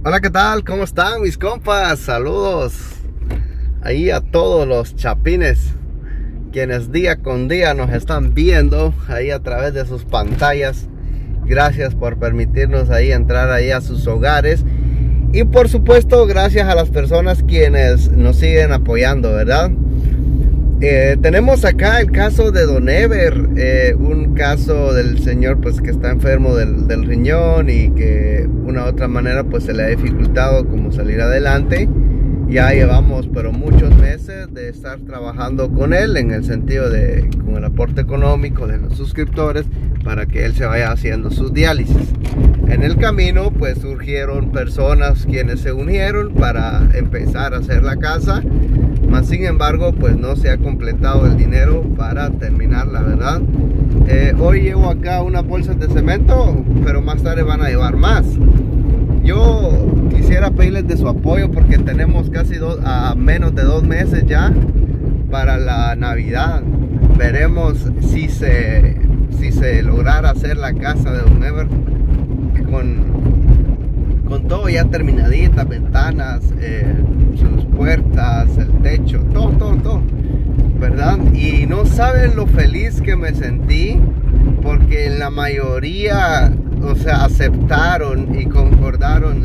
Hola, ¿qué tal? ¿Cómo están mis compas? Saludos ahí a todos los chapines quienes día con día nos están viendo ahí a través de sus pantallas. Gracias por permitirnos ahí entrar ahí a sus hogares. Y por supuesto, gracias a las personas quienes nos siguen apoyando, ¿verdad? Tenemos acá el caso de Don Ever, un caso del señor pues que está enfermo del riñón y que una u otra manera pues se le ha dificultado como salir adelante. Ya llevamos pero muchos meses de estar trabajando con él en el sentido de con el aporte económico de los suscriptores para que él se vaya haciendo sus diálisis. En el camino pues surgieron personas quienes se unieron para empezar a hacer la casa, mas sin embargo pues no se ha completado el dinero para terminarla, ¿verdad? Hoy llevo acá unas bolsas de cemento, pero más tarde van a llevar más. Yo quisiera pedirles de su apoyo porque tenemos casi a menos de 2 meses ya para la Navidad. Veremos si se lograra hacer la casa de Don Ever con todo ya terminadita, ventanas, sus puertas, el techo, todo, ¿verdad? Y no saben lo feliz que me sentí porque la mayoría, o sea, aceptaron y concordaron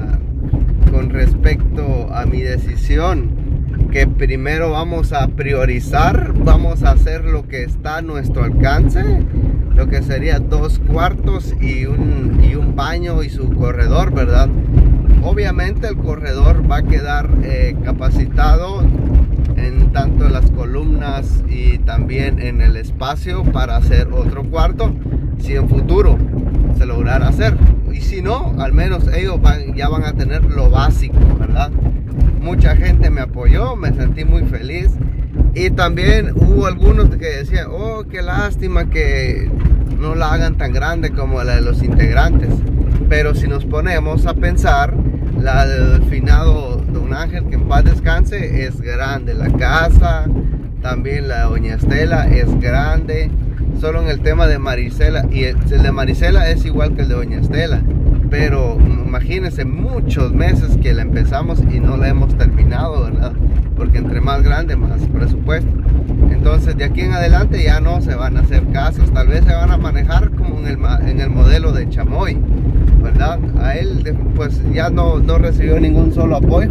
con respecto a mi decisión, que primero vamos a priorizar, vamos a hacer lo que está a nuestro alcance, lo que sería 2 cuartos y un baño y su corredor, ¿verdad? Obviamente el corredor va a quedar capacitado en tanto las columnas y también en el espacio para hacer otro cuarto, si en futuro se lograra hacer. Y si no, al menos ellos ya van a tener lo básico, ¿verdad? Mucha gente me apoyó, me sentí muy feliz. Y también hubo algunos que decían, oh, qué lástima que no la hagan tan grande como la de los integrantes. Pero si nos ponemos a pensar, la del finado Don Ángel, que en paz descanse, es grande. La casa, también la de Doña Estela es grande. Solo en el tema de Marisela, y el de Marisela es igual que el de Doña Estela. Pero imagínense muchos meses que la empezamos y no la hemos terminado, ¿verdad? Porque entre más grande, más presupuesto. Entonces de aquí en adelante ya no se van a hacer casas, tal vez se van a manejar como en el modelo de Chamoy, ¿verdad? A él pues ya no recibió ningún solo apoyo,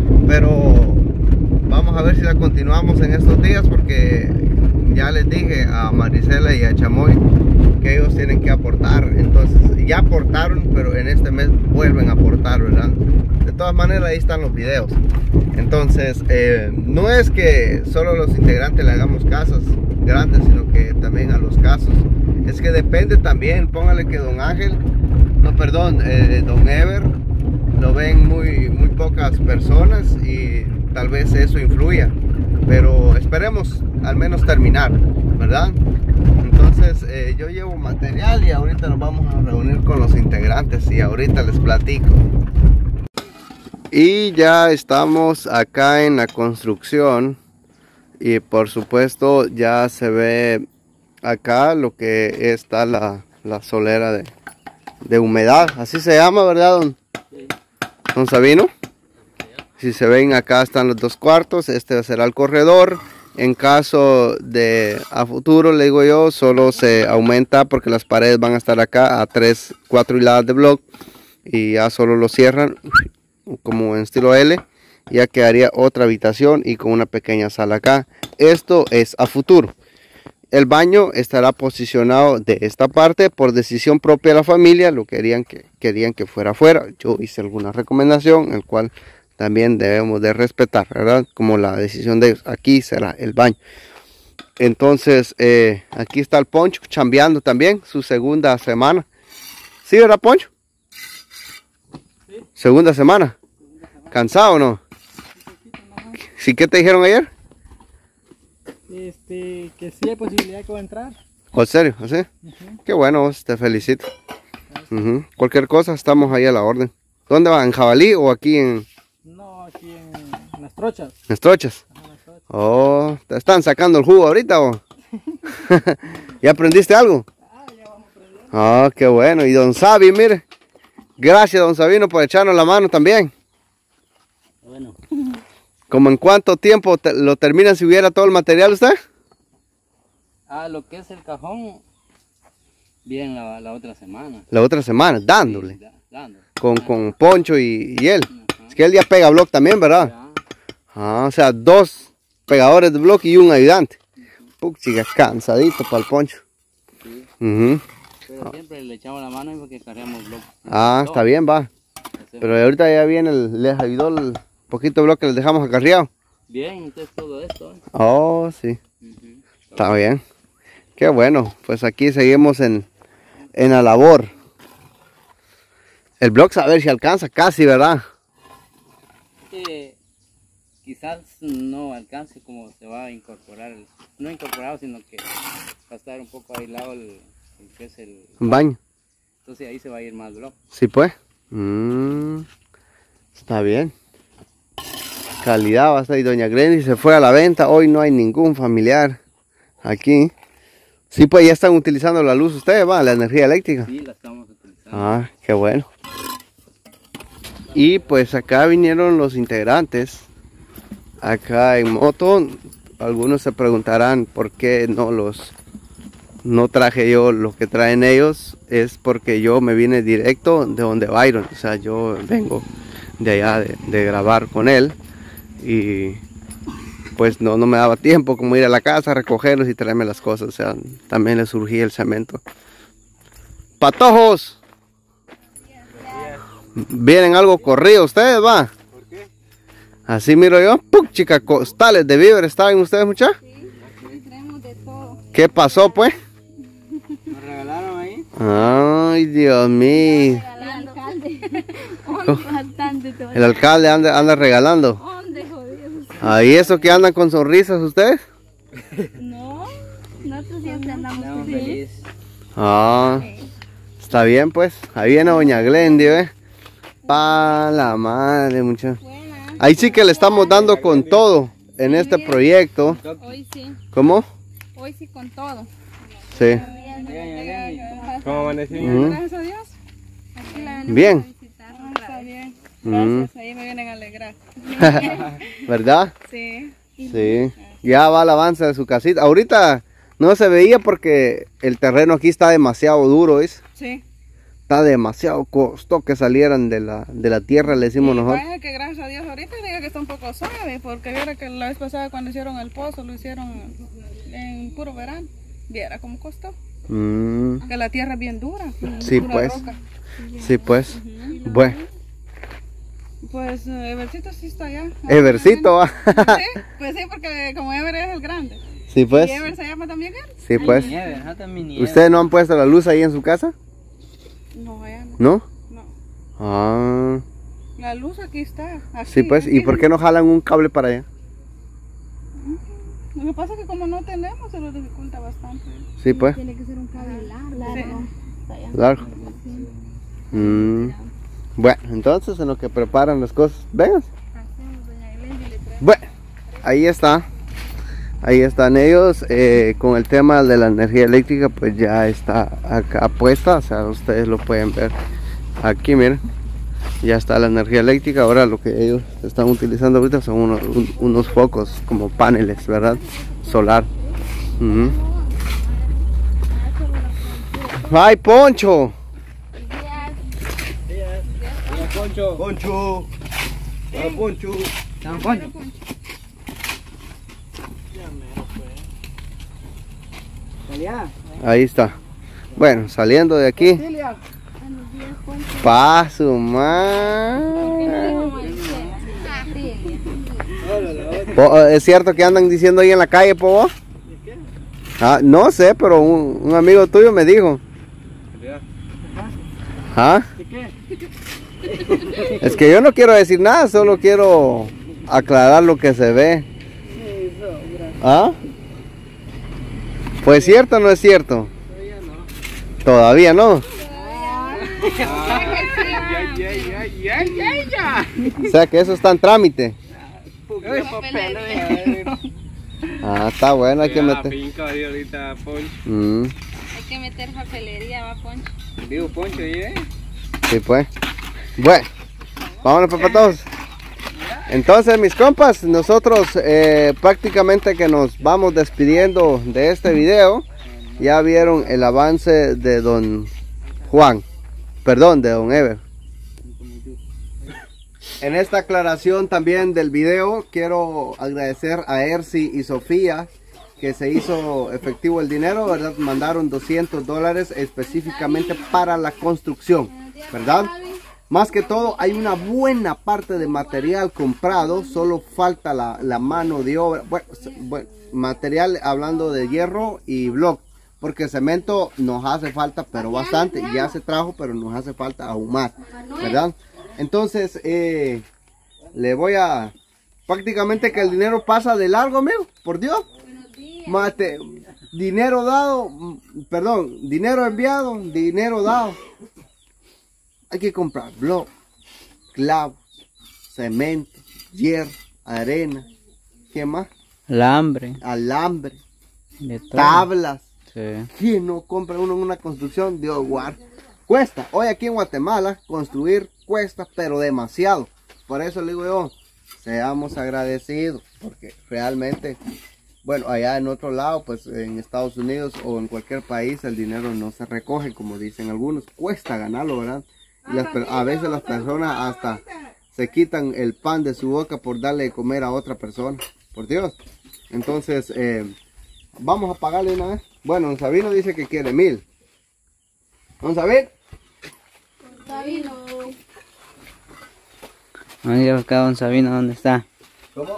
pero vamos a ver si la continuamos en estos días porque ya les dije a Marisela y a Chamoy que ellos tienen que aportar. Entonces ya aportaron, pero en este mes vuelven a aportar, ¿verdad? De todas maneras ahí están los videos. Entonces no es que solo los integrantes le hagamos casas grandes, sino que también a los casos. Es que depende también, póngale que Don Ángel, no perdón, Don Ever lo ven muy pocas personas y tal vez eso influya, pero esperemos al menos terminar, ¿verdad? Entonces yo llevo material y ahorita nos vamos a reunir con los integrantes y ahorita les platico. Y ya estamos acá en la construcción y por supuesto ya se ve acá lo que está la solera de humedad, así se llama, ¿verdad, don Sabino? Si se ven, acá están los 2 cuartos, este será el corredor. En caso de a futuro, le digo yo, solo se aumenta porque las paredes van a estar acá a 4 hiladas de block y ya solo lo cierran como en estilo L. Ya quedaría otra habitación y con una pequeña sala acá. Esto es a futuro. El baño estará posicionado de esta parte por decisión propia de la familia. Lo querían que fuera afuera. Yo hice alguna recomendación, el cual también debemos de respetar, ¿verdad? Como la decisión de ellos. Aquí será el baño. Entonces aquí está el Poncho chambeando también su segunda semana. ¿Sí, verdad, Poncho? Sí. ¿Segunda semana? ¿Cansado o no? ¿Sí, qué te dijeron ayer? Que sí hay posibilidad de que va a entrar. ¿En serio? ¿Así? Qué bueno, te felicito. Cualquier cosa, estamos ahí a la orden. ¿Dónde va? ¿En Jabalí o aquí en...? No, aquí en Las Trochas. ¿Las Trochas? Ajá, Las Trochas. Oh, ¿te están sacando el jugo ahorita o? ¿Ya aprendiste algo? Ya vamos aprendiendo. Ah, qué bueno. Y don Sabi, mire, Gracias, don Sabino, por echarnos la mano también. Bueno. ¿Cómo en cuánto tiempo lo terminan si hubiera todo el material usted? Lo que es el cajón, bien la otra semana. La otra semana, dándole. Sí, dándole. Con Poncho y él. Ajá. Es que él ya pega block también, ¿verdad? Ya. Ah, o sea, 2 pegadores de block y un ayudante. Puchiga, cansadito para el Poncho. Sí. Ujú. Pero siempre le echamos la mano porque cargamos bloques. Ah, está bien, va. Pero ahorita ya viene, les ayudó el poquito bloque que les dejamos acarreado. Bien, entonces todo esto. Oh, sí. Ujú. Está bien. Qué bueno. Pues aquí seguimos en la labor. El block a ver si alcanza casi, ¿verdad? Quizás no alcance como se va a incorporar, no incorporado, sino que va a estar un poco aislado el que es el... Un baño. Entonces ahí se va a ir más block. Sí, pues. Está bien. Calidad va a estar. Y doña Glendy se fue a la venta. Hoy no hay ningún familiar aquí. Sí, pues ya están utilizando la luz ustedes, va, la energía eléctrica. Sí, la estamos utilizando. Ah, qué bueno. Y pues acá vinieron los integrantes. Acá en moto. Algunos se preguntarán por qué no traje yo lo que traen ellos. Es porque yo me vine directo de donde Byron. O sea, yo vengo de allá de grabar con él. Y pues no me daba tiempo como ir a la casa, recogerlos y traerme las cosas. O sea, también les surgía el cemento. ¡Patojos! Vienen algo corrido ustedes, va. ¿Por qué? Así miro yo. ¡Puc, chica! Costales de víveres estaban ustedes, muchachos. Sí, traemos de todo. ¿Qué pasó, pues? ¿Nos regalaron ahí? Ay, Dios mío. El alcalde. Bastante todo. El alcalde anda regalando. ¿Dónde, jodidos? ¿Ahí eso que andan con sonrisas ustedes? No, nosotros siempre andamos Estamos felices. felices. Ah, está bien pues. Ahí viene doña Glendy, ¿eh? Pa' la madre, muchachos. Buena. Ahí sí que le estamos dando con todo en este proyecto. Hoy sí, ¿Cómo? hoy sí con todo. Sí. ¿Cómo amaneció? Gracias a Dios. Aquí la venimos Bien. a visitar. Está bien. Mm. Gracias, ahí me vienen a alegrar. ¿Verdad? Sí. Sí. Ya va el avance de su casita. Ahorita no se veía porque el terreno aquí está demasiado duro, ¿es? Sí. Está demasiado costó que salieran de la tierra, le decimos nosotros. Vaya que gracias a Dios ahorita diga que está un poco suave, porque viera que la vez pasada cuando hicieron el pozo lo hicieron en puro verano. Viera cómo costó. Mm, Que la tierra es bien dura. Sí, pura pues. roca. sí, pues. Bueno, Pues Evercito sí está allá. Evercito va. Sí, pues sí, porque como Ever es el grande. Sí, pues. ¿Y Ever se llama también él? Sí, pues. Nieve, ajá, también nieve. ¿Ustedes no han puesto la luz ahí en su casa? No, allá no. ¿No? No. Ah, La luz aquí está. Aquí, sí, pues. ¿Y aquí. por qué no jalan un cable para allá? Lo que pasa es que como no tenemos se lo dificulta bastante. Sí, pues. Tiene que ser un cable largo. Largo. Mm. Bueno, entonces en lo que preparan las cosas, vengan. Bueno, ahí está. Ahí están ellos. Con el tema de la energía eléctrica, pues ya está acá puesta. O sea, ustedes lo pueden ver aquí, miren. Ya está la energía eléctrica. Ahora lo que ellos están utilizando ahorita son unos focos como paneles, ¿verdad? Solar. Ujú. ¡Ay, Poncho! Poncho. Poncho. Poncho. San Poncho. Ahí está. Bueno, saliendo de aquí. Paso más. ¿Es cierto que andan diciendo ahí en la calle, po? Ah, no sé, pero un amigo tuyo me dijo. ¿Ah? Es que yo no quiero decir nada, solo quiero aclarar lo que se ve. ¿Ah? ¿Pues cierto o no es cierto? Todavía no. O sea que eso está en trámite. Ah, está bueno, hay que meter. Hay que meter papelería, va Poncho. Digo Poncho ahí, Sí, pues. Bueno, vámonos para todos. Entonces, mis compas, nosotros prácticamente que nos vamos despidiendo de este video. Ya vieron el avance de don Juan, perdón, de don Ever. En esta aclaración también del video, quiero agradecer a Ersi y Sofía, que se hizo efectivo el dinero, ¿verdad? Mandaron $200 específicamente para la construcción, ¿verdad? Más que todo, hay una buena parte de material comprado, solo falta la mano de obra, bueno, material hablando de hierro y block, porque cemento nos hace falta, pero bastante, y ya se trajo, pero nos hace falta aún más, ¿verdad? Entonces, le voy a, prácticamente que el dinero pasa de largo, amigo, por Dios. Dinero dado, perdón, dinero enviado, dinero dado. Hay que comprar block, clavos, cemento, hierro, arena, ¿qué más? Alambre, tablas. sí. ¿Quién no compra uno en una construcción? Dios guarde. Cuesta, hoy aquí en Guatemala construir cuesta, pero demasiado. Por eso le digo yo, seamos agradecidos, porque realmente, bueno, allá en otro lado, pues en Estados Unidos o en cualquier país, el dinero no se recoge, como dicen algunos, cuesta ganarlo, ¿verdad? Y a veces las personas hasta se quitan el pan de su boca por darle de comer a otra persona, por Dios. Entonces, vamos a pagarle una vez. Bueno, don Sabino dice que quiere 1000. Don Sabino. Sabino. Vamos a buscar a don Sabino, ¿dónde está? ¿Cómo?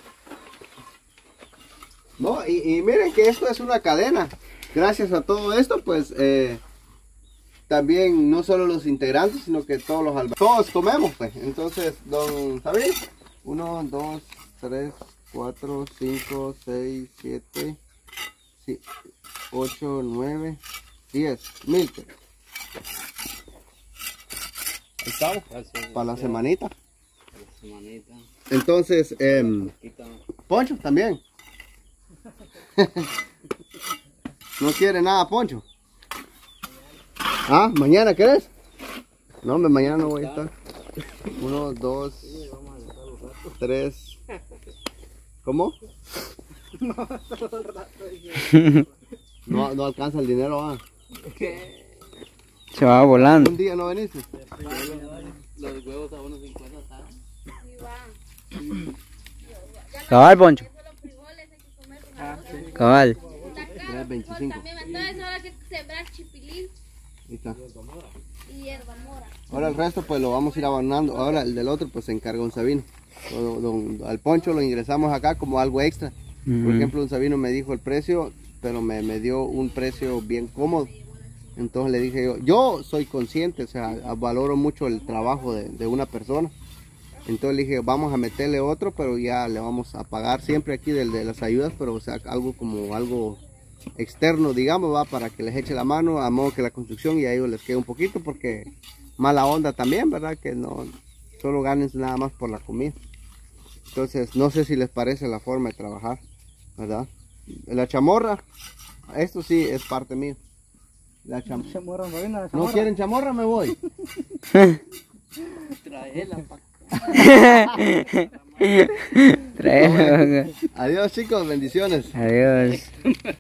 No, y miren que esto es una cadena. Gracias a todo esto, pues, también no solo los integrantes, sino que todos comemos, pues. Entonces, don Sabino, 1, 2, 3, 4, 5, 6, 7, 8, 9, 10, 1000. Ahí estamos, para la semanita. Entonces, Poncho también. No quiere nada, Poncho. Ah, ¿mañana querés? No, mañana no voy a estar. 1, 2, 3. ¿Cómo? No alcanza el dinero, ah. Se va volando. Un día no veniste. Los huevos a 1.50 están. Cabal, Poncho. Cabal. 3.25. Entonces ahora hay que sembrar chipilín Ahí está. y hierba mora. Ahora el resto pues lo vamos a ir abonando. Ahora el del otro pues se encarga un Sabino. Al Poncho lo ingresamos acá como algo extra. Por ejemplo, un Sabino me dijo el precio, pero me dio un precio bien cómodo. Entonces le dije yo soy consciente, o sea, valoro mucho el trabajo de una persona. Entonces le dije, vamos a meterle otro, pero ya le vamos a pagar siempre aquí de las ayudas, pero o sea, algo como algo externo, digamos, va, para que les eche la mano, a modo que la construcción y a ellos les quede un poquito, porque mala onda también, ¿verdad? Que no solo ganen nada más por la comida. Entonces, no sé si les parece la forma de trabajar, ¿verdad? La chamorra, esto sí es parte mía. La chamorra, ¿no quieren chamorra? Me voy. Traela, pa. Adiós, chicos, bendiciones. Adiós.